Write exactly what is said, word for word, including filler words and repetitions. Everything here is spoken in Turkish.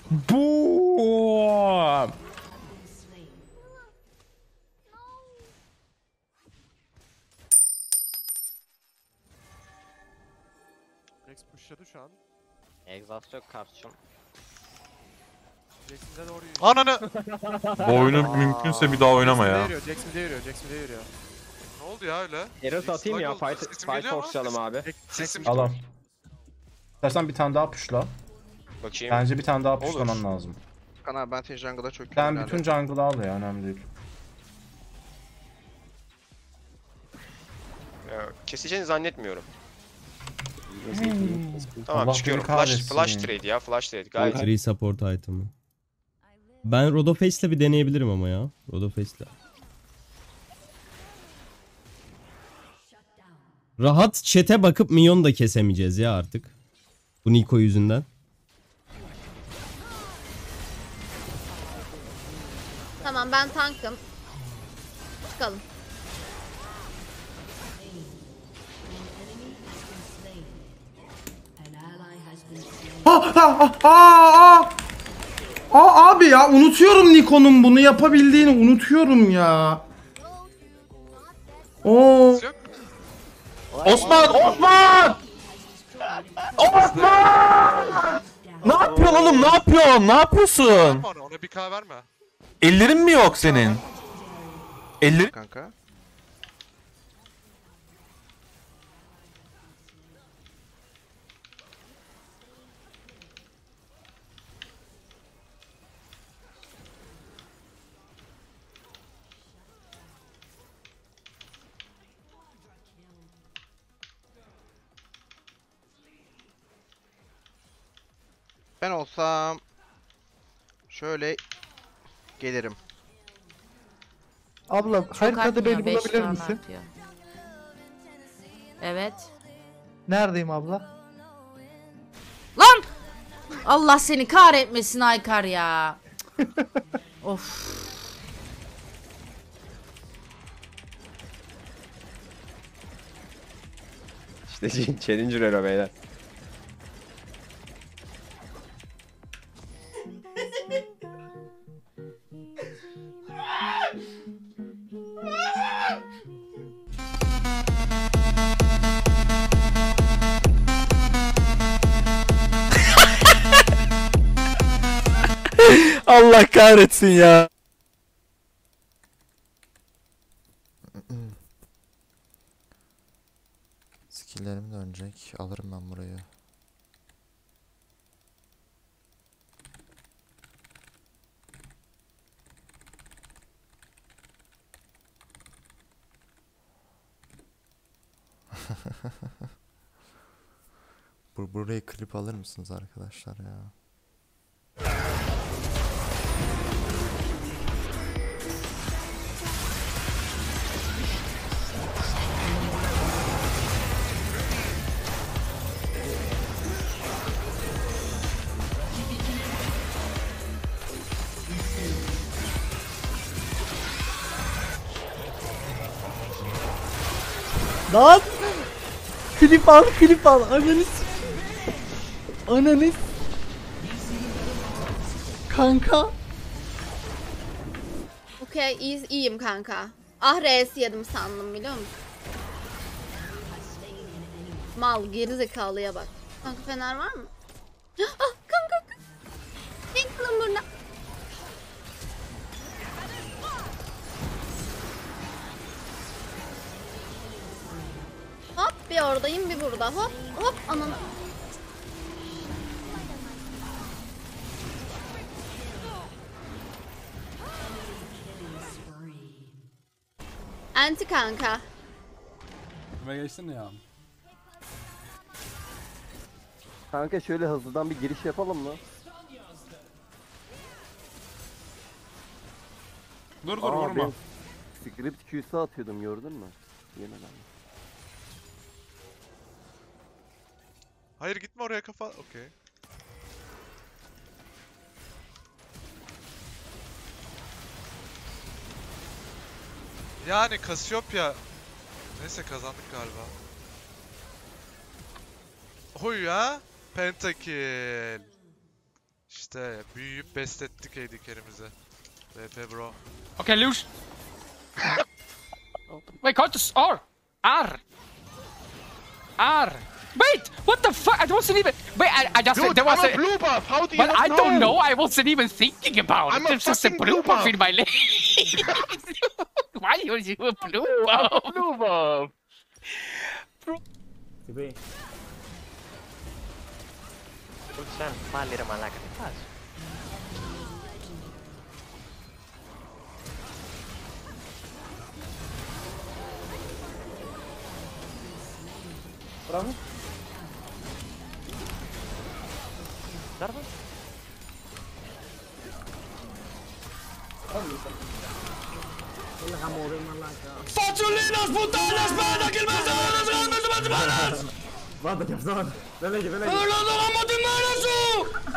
Boom. Rex pushladı şu an. Exhaust yok karşım. Jax'e doğru yürüyor. Ananı! Bu oyunu mümkünse bir daha oynama ya. Jax mid'e yürüyor, Jax mid'e yürüyor. Ne oldu ya öyle? Eros atayım ya, Struggle. fight, Sesim fight geliyor mu? force'layalım abi. Sesim Al al. İstersen bir tane daha pushla. Bakayım. Bence bir tane daha Olur. pushlaman lazım. Kan abi ben senin jungle'a çok Sen bütün jungle'ı al ya, önemli değil. Ya, keseceğini zannetmiyorum. Tamam Allah çıkıyorum. beni Flash, kahretsin flash ya. trade ya. Flash trade. Gayet. Free support item'ı. Ben Rodoface'le bir deneyebilirim ama ya. Rodoface'le. Rahat chat'e bakıp minyon da kesemeyeceğiz ya artık. Bu Niko yüzünden. Tamam ben tankım. Çıkalım. Aa, aa, aa, abi ya unutuyorum Niko'nun bunu yapabildiğini unutuyorum ya. Oo. yok. Osman! Osman! Osman! Ne yapıyorsun oğlum? Ne yapıyorsun? Ne yapıyorsun? Verme ona, ona bir K verme. Ellerin mi yok senin? Ellerin... kanka. Ben olsam şöyle gelirim. Abla haritada beni bulabilir misin? Evet. Neredeyim abla? Lan! Allah seni kahretmesin Aykar ya. Of. İşte Challenger Elo beyler. Allah kahretsin ya. Skill'lerim dönecek. Alırım ben burayı. Bur burayı klip alır mısınız arkadaşlar ya? Lan! Klip al, klip al. Ananı s- Ananı s- Kanka. Okey iyi, iyiyim kanka. Ah R'si yedim sandım biliyor musun? Mal gerizekalıya bak. Kanka fener var mı? Ah kanka. Bekleyin burada. Hop bir oradayım bir burada. Hop hop ananı. Anti kanka. Kime geçtin ya? Kanka şöyle hızlıdan bir giriş yapalım mı? Dur dur Aa, vurma. ben script Q'su atıyordum, gördün mü? Yemeden. Hayır gitme oraya kafa. Okey. Yani Cassiopeia. Neyse kazandık galiba. Oy ya. Pentakill. İşte büyüyüp beslettik A D carry'mizi. V P bro. Okay, loose. Wait, Cortus, R. R. R. Wait, what the fuck? I wasn't even. Wait, I, I just. Dude, there was I'm a a. blue buff. How do you But not I know? don't know. I wasn't even thinking about I'm it. a There's just a fucking blue blue buff buff. in my lane. Why are you a blue buff? Blue buff. Sen fallire man läkare fast. Bravo. Darba? ¡Fachulinos, putanas, manda que el más de las grandes de las manos! Vada, que absurdo. Dale, que dale. ¡Pero no vamos a matar a su!